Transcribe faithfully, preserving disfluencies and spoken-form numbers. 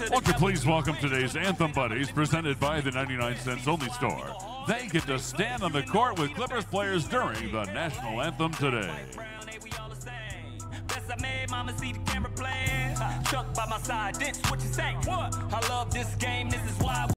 Won't you please welcome today's Anthem Buddies, presented by the ninety-nine cents Only Store. They get to stand on the court with Clippers players during the national anthem today. I made mama see the camera playing. Chuck by my side, this what you say. What? I love this game, this is why.